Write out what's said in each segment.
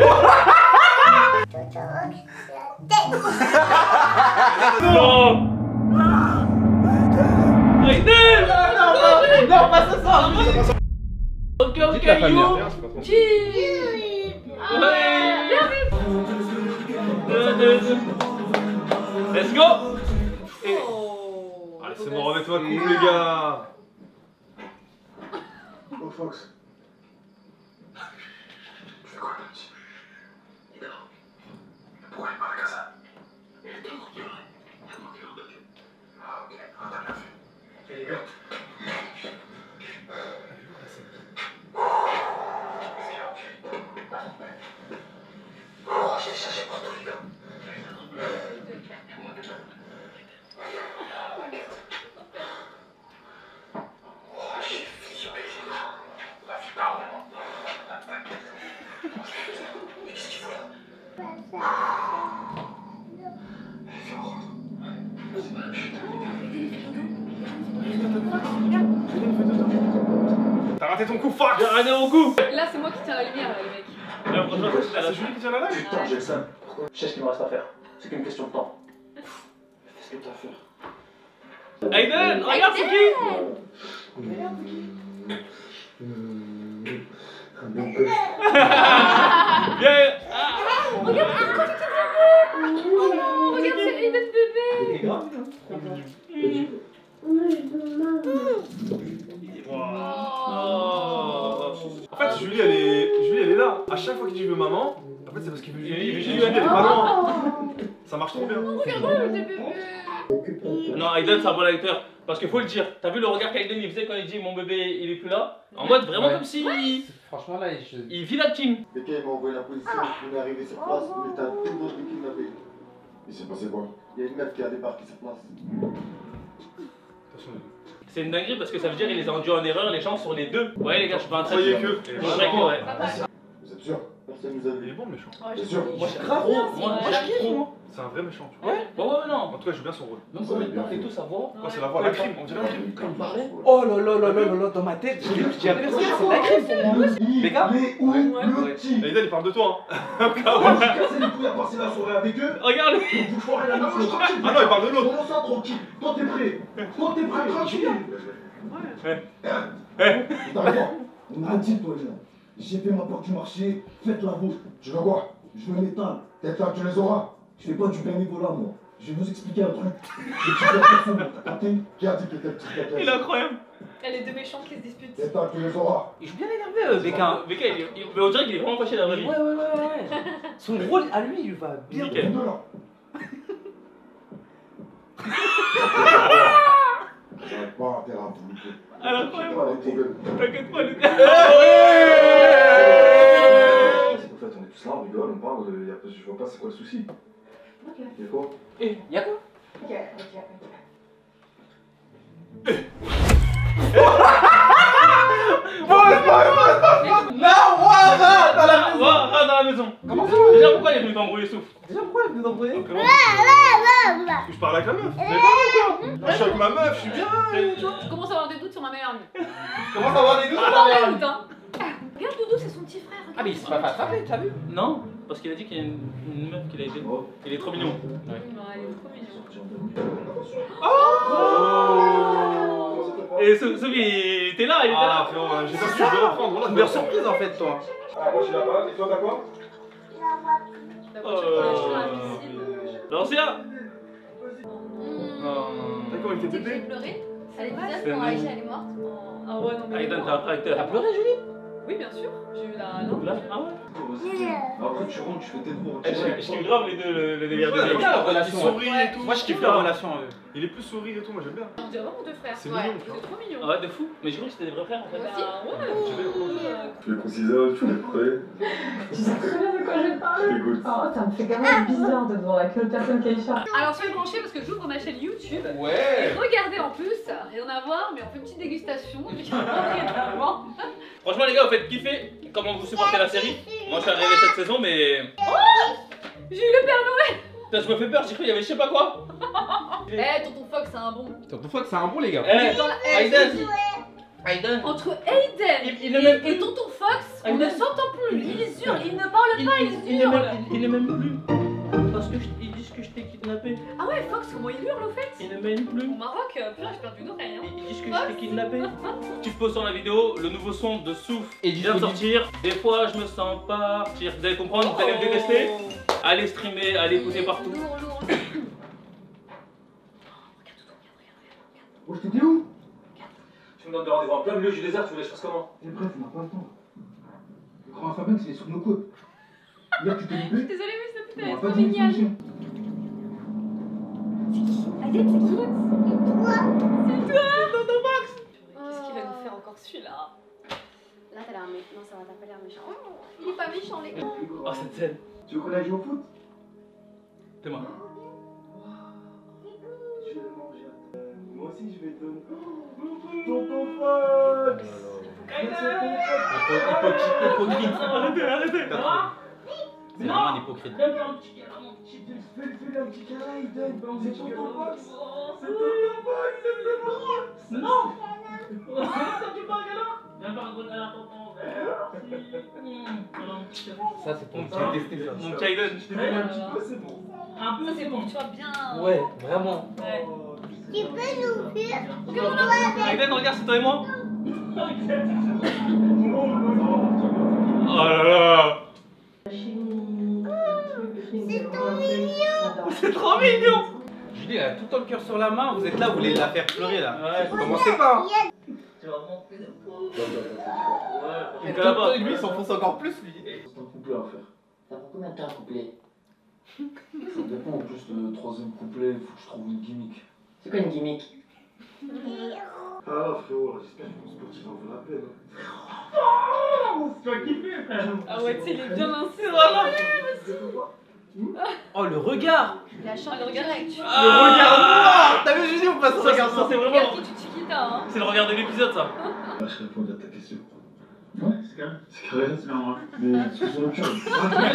Non. Non, pas ce soir. Ok, you. Cheese. Let's go. Allez, c'est bon, remets-toi le couple, les gars. Oh, Fox. Tu fais quoi, le petit? Il dort. Pourquoi il parle comme ça? Il dort, il a manqué un truc. Ah, ok. Ah, t'as bien fait. Et les gars? Oh, je l'ai cherché partout, les gars. Oh, j'ai flippé. La vie par moment. Mais qu'est-ce qu'il faut là? Viens, on rentre. C'est pas la chute. T'as raté ton coup, fuck. J'ai raté mon coup. Là, c'est moi qui tiens la lumière, là, les mecs. Là, franchement, C'est Julie qui tient la live. Putain, j'ai le seum. Pourquoi? Je sais ce qu'il me reste à faire. C'est qu'une question de temps. Fais ce que t'as à faire. Aiden, regarde, c'est qui? Viens. Regarde, pourquoi tu t'es bébé? Oh non, regarde, c'est Aiden bébé. En fait, Julie, elle est là. À chaque fois qu'il dit veut maman, en fait, c'est parce qu'il veut Julie. Julie, elle est pas loin. Ça marche trop bien. Regarde, le bébé. Non, Aiden, c'est un bon acteur. Parce qu'il faut le dire. T'as vu le regard qu'Aiden il faisait quand il dit mon bébé il est plus là? En mode vraiment comme si. Franchement, là, Il vit la team. Les gars, ils m'ont envoyé la police, on est arrivé sur place, on était à 2 autres de kidnapper. Il s'est passé quoi? Il y a une meuf qui a débarqué sur place. C'est une dinguerie parce que ça veut dire qu'il les a induits en erreur les gens sur les deux. Ouais les gars, je suis pas un Croyez traître. que. Je croyais que ouais. Vous êtes sûr? Personne nous a Il est vu. bon le méchant. Bien sûr. Moi je grave trop. Moi je kiffe moi. C'est un vrai méchant, tu vois. Ouais, ouais, non. En tout cas, il joue bien son rôle. Même quand il parle et tout, sa voix. Quoi, c'est la voix, la crime, on dirait la crime. Quand il parlait. Oh là là là là là là, dans ma tête, j'ai aperçu, c'est la crime pour moi. Les gars, Il est où le petit? Aiden, il parle de toi, hein. J'ai cassé les couilles à passer la soirée avec eux. Regarde. Vous foirez la meuf, le tranquille. Ah non, il parle de l'autre. Comment ça, tranquille? Toi, t'es prêt? Toi, t'es prêt, tranquille. D'accord. On a dit, toi, là. J'ai fait ma part du marché, faites la vôtre. Tu veux quoi? Je veux métal. T'es là, tu les auras. Je fais pas du bénévolat, moi. Je vais vous expliquer un truc. Le petit personne, t'as capté? Qui a dit qu'il était petit gars? Il est incroyable. Il y a les deux méchants qui se disputent. T'es là, tu les auras. il joue bien énervé, Becca. Becca, mais on dirait qu'il est vraiment fâché dans la vie. Ouais. Son rôle à lui, il va bien. Nickel. Vous deux, là. J'arrête pas à terre à vous. Elle est incroyable. Pas les problèmes. T'inquiète pas, les En fait, on est tous là, on rigole, on parle, je vois pas c'est quoi le souci. Ok. Y'a quoi? Y'a quoi? Ok. Dans la maison. Comment ça? Déjà, pourquoi il est venu t'embrouiller, Souf? Déjà, pourquoi elle nous envoyer? Je parle avec la meuf. Vous avez pas vu quoi? Je suis avec ma meuf, je suis bien. Je commence à avoir des doutes sur ma meilleure amie. Comment ça va, les deux? Des doutes, hein. Regarde, Doudou, c'est son petit frère. Ah, mais il s'est pas fait attraper, t'as vu? Non, parce qu'il a dit qu'il y a une meuf qui l'a aidé. Il est trop mignon. Ouais. Non, elle est trop mignonne. Et Souf, il était là, il était Ah, là. frérot, j'ai pas su, je vais reprendre. Une meilleure surprise en fait, toi. Ah, moi je suis là-bas, et toi t'as quoi? La voiture pour les cheveux invisibles. L'ancien. D'accord, il était Tu sais que j'ai bébé. pleuré. Elle est C'est bizarre quand Aïcha elle est morte. Ah ouais, non, mais. Aiden, t'es un vrai T'as acteur. pleuré, Julie? Oui, bien sûr. J'ai eu la. Non. Là, ah ouais. Après tu rentres, tu fais tes droits. Je kiffe grave les deux, le délire de Ouais, Becca. bien la il relation. sourit et tout. Moi, je kiffe la relation. Il est plus sourire et tout, moi j'aime bien. On dirait vraiment deux frères. C'est Ouais, mignon, tu vois. c'est trop mignon. Ah ouais, de fou. Mais j'ai cru que c'était des vrais frères en fait. Bah, ouais. Tu veux qu'on s'isole, tu veux prêt? Tu sais très bien de quoi je parle. Écoute. Oh, ça me fait quand même bizarre de voir avec une autre personne qu'Aïcha. Alors, soyez branchés parce que j'ouvre ma chaîne YouTube. Et Ouais. regardez en plus, rien à voir, mais on fait une petite dégustation. Vraiment. Franchement, les gars, vous faites kiffer comment vous supportez la série. Moi, je suis arrivé cette saison, mais. J'ai eu le Père Noël. Putain, je me fais peur, j'ai cru qu'il y avait je sais pas quoi. Eh, tonton Fox, c'est un bon. Tonton Fox, c'est un bon, les gars. Eh, Dans la- Aiden. je dis, Aiden. Entre Aiden Il ne m'aime et plus. tonton Fox, on Aiden. ne s'entend plus. Ni les sûr, il ne parle pas, il hurle. Il n'est même plus. Parce que ils disent que je t'ai kidnappé. Ah ouais, Fox, comment il hurle au fait? Il ne m'aime plus. Au Maroc, putain, j'ai perdu une oreille. Hein. Ils disent que je t'ai kidnappé. Tu poses sur la vidéo le nouveau son de Souffle Et vient de sortir. Des fois, je me sens partir. Vous allez comprendre, vous allez me détester. Allez streamer, allez écouter partout. Lourd, lourd. Oh, t'étais où? Tu me donnes des rendez-vous en plein milieu du désert, tu voulais que je fasse comment? Et bref, on n'a pas le temps. Le grand alphabet, c'est sur nos côtes. Hier, tu t'es Je suis loupé. désolée, mais cette On putain, va elle est pas trop dire une géniale. solution. Adèle, c'est qui? C'est toi, Tonton Fox. Qu'est-ce qu'il va nous faire encore celui-là? Là, t'as l'air méchant. Non, ça va, t'as pas l'air méchant. Il est pas méchant, les gars. Oh, cette scène. Tu veux qu'on aille jouer au foot? T'es moi. Je vais le manger. Moi aussi, je vais te donner. Tonton Fox! Hypocrite. Arrêtez. C'est vraiment un hypocrite. Fais-lui un petit câlin, Eden. C'est Tonton Fox! C'est Tonton Fox! C'est Tonton Fox! Non. Viens par contre à la tonton. Ça, c'est pour Mon me petit détester. Mon petit Aiden. Je t'ai donné un petit peu, c'est bon. Un peu, Ça, c'est pour que tu sois bien. Ouais, vraiment. Ouais. Aiden, regarde, c'est toi et moi. Oh là là. C'est trop mignon. Julie, elle a tout le cœur sur la main. Vous êtes là, vous voulez la faire pleurer là. Ouais. Commencez pas. Hein. Tu vas monter le pot. Et Ouais. toi, lui, il s'enfonce encore plus, lui. C'est un couplet à faire. Ça prend combien de temps un couplet? Ça dépend, en plus, le troisième couplet, il faut que je trouve une gimmick. C'est quoi une gimmick? Ah frérot, j'espère que mon sportif en vaut la peine. Tu vas kiffer, frère. Ah ouais, tu sais, il est bien lancé. Oh, le regard. Il a changé de direct. Le regard noir. T'as vu, Julie, on passe au Ça, regard ça, noir. c'est Regarde vraiment. qui tu chiquita, hein. C'est le regard de l'épisode, ça. Là, je réponds à ta question. Ouais, c'est carré. C'est carré, c'est bien, mais discussion autre chose.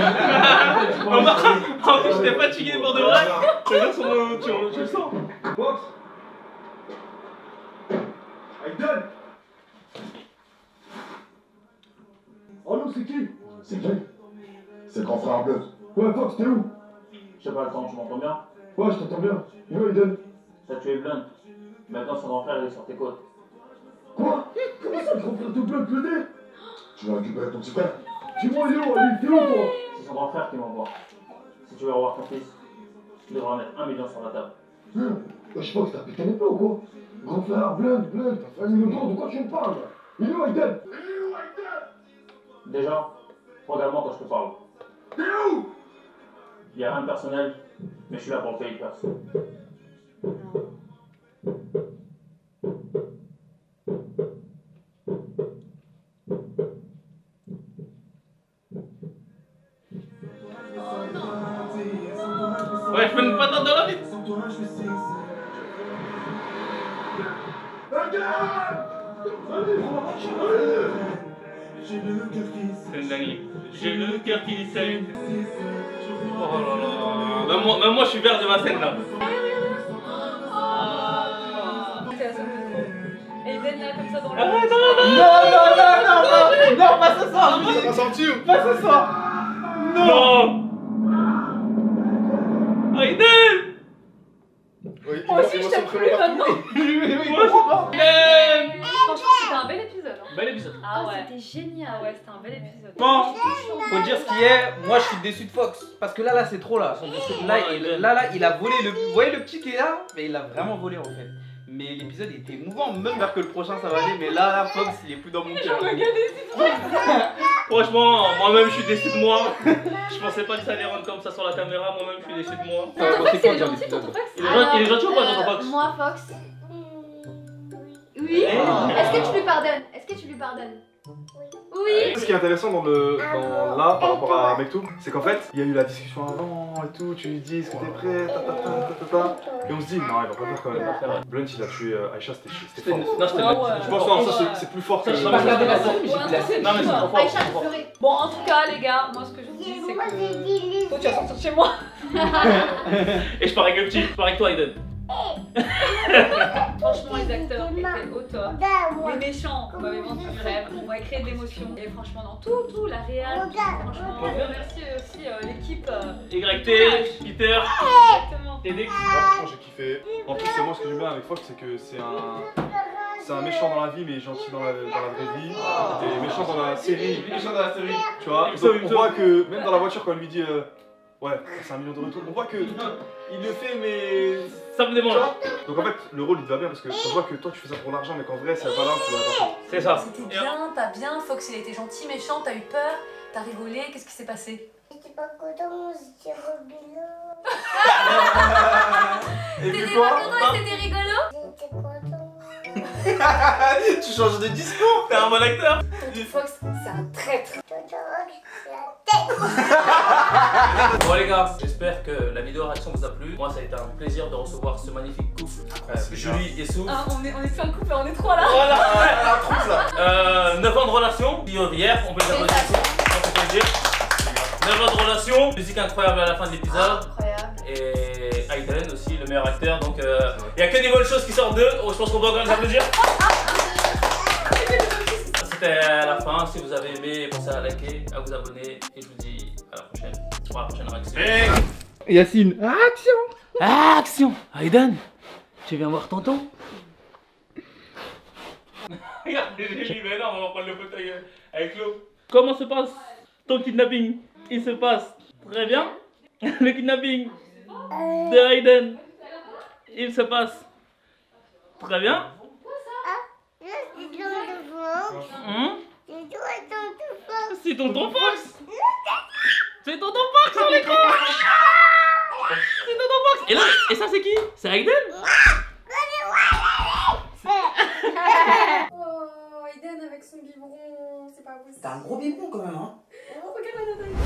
En plus, j'étais fatigué pour de vrai. Regarde sur le. Tu le sens. Box! Aiden! Oh non, c'est qui? C'est qui? C'est le grand frère bleu. Ouais, Fox, t'es où? Je sais pas le temps, tu m'entends bien? Ouais, je t'entends bien. Et où Aiden? T'as tué Blunt. Maintenant son grand frère il est sur tes côtes. Quoi? Comment ça, le grand frère de Blunt le nez? Tu vas récupérer ton petit frère. Dis-moi, il est où? Allez, t'es où, toi? C'est son grand frère qui m'envoie. Si tu veux revoir ton fils, tu devras mettre 1 million sur la table. Je pense que t'as pété les plombs, quoi. Grand frère, Blunt, famille le grand, de quoi tu me parles? Il est où Aiden? Déjà, regarde-moi quand je te parle. T'es où? Il y a rien de personnel, mais je suis là pour le payer perso. Ouais, je fais une patate dans la vie. C'est une dinguerie. J'ai le cœur qui saigne. Oh là là. Même moi, je suis vert de ma scène là. C'est la seule chose. Aiden là, comme ça dans le. Arrête, Non, pas ce soir, Julie. Ça va sortir. Pas ce soir. non. Aiden. Oui, Moi aussi, je t'aime plus maintenant. Aiden. Franchement, c'était un bel épisode. Hein. Bel épisode. Ah ouais. C'était génial. Ah ouais, c'était un bel épisode. Bon. Faut dire ce qui est, moi je suis déçu de Fox. Parce que là c'est trop là. Là, il a volé le. Vous voyez le petit qui est là? Mais il a vraiment volé en fait. Mais l'épisode était émouvant, même vers que le prochain ça va aller. Mais là, Fox il est plus dans mon cœur. Franchement, moi-même je suis déçu de moi. Je pensais pas que ça allait rendre comme ça sur la caméra. Moi-même je suis déçu de moi. Tonton Fox, il est gentil, Tonton Fox. Il est gentil ou pas, Tonton Fox? Moi, Fox. Oui. Est-ce que tu lui pardonnes? Est-ce que tu lui pardonnes? Oui. Ce qui est intéressant dans là par rapport à Mektoub, c'est qu'en fait il y a eu la discussion avant et tout, tu lui dis est-ce que t'es prêt, et on se dit non il va pas faire quand même. Blunt il a tué Aïcha, c'était fort. Non, c'était Je pense non, ça c'est plus fort que. Ça, J'ai pas regardé la scène, mais j'ai vu la scène. Non, mais c'est trop fort. Aïcha, tu ferais. Bon, en tout cas, les gars, moi ce que je vous dis, c'est que. Toi, tu vas sortir chez moi. Et je pars avec le petit. Je pars avec toi, Aiden. Franchement, les acteurs étaient au top. Les méchants m'avaient vendu du rêve, on m'a créé de l'émotion. Et franchement, dans tout, la réal, franchement, je remercie aussi l'équipe. YT, Peter, Exactement. TDX. Franchement, j'ai kiffé. En plus, moi, ce que j'aime bien avec Fox, c'est que c'est un méchant dans la vie, mais gentil dans la vraie vie. Et méchant dans la série. Méchant dans la série. Tu vois, donc, on voit que même dans la voiture, quand on lui dit ouais, c'est 1 million de retour, on voit que il le fait, mais ça me démange. Donc en fait, le rôle il te va bien parce que on voit que toi tu fais ça pour l'argent, mais qu'en vrai, c'est pas là pour la. C'est ça. C'était bien, t'as bien. Fox, il a été gentil, méchant, t'as eu peur, t'as rigolé. Qu'est-ce qui s'est passé? J'étais pas content, j'étais rigolo. Et puis T'étais quoi? pas content et c'était rigolo? J'étais content. Tu changes de discours. T'es un bon acteur. Tonton Fox, c'est un traître. Tonton Fox, c'est la tête. Bon les gars, j'espère que la vidéo réaction vous a plu. Moi ça a été un plaisir de recevoir ce magnifique couple. Julie et Sou. Ah, on est plus un couple, on est trois là. Voilà. 9 ans de relation. Hier, on peut les applaudir. Ça fait plaisir. 9 ans de relation. Musique incroyable à la fin de l'épisode. Incroyable. Et Aiden aussi, le meilleur acteur. Donc il n'y a que des bonnes choses qui sortent d'eux. Je pense qu'on peut encore les applaudir. C'était la fin. Si vous avez aimé, pensez à liker, à vous abonner. Et je vous dis à la prochaine. Pour la prochaine réaction. Yacine, action. Action. Aiden, tu viens voir tonton? Regarde, j'ai mais non, on va prendre le fauteuil avec l'eau. Comment se passe ton kidnapping? Il se passe très bien. Le kidnapping de Aiden, il se passe très bien. C'est tonton Fox. C'est tonton Fox sur l'écran. C'est tonton Fox. Et là, et ça c'est qui? C'est Aiden. Oh, Aiden avec son biberon, c'est pas possible. T'as un gros biberon quand même, hein. Oh, regarde la taille.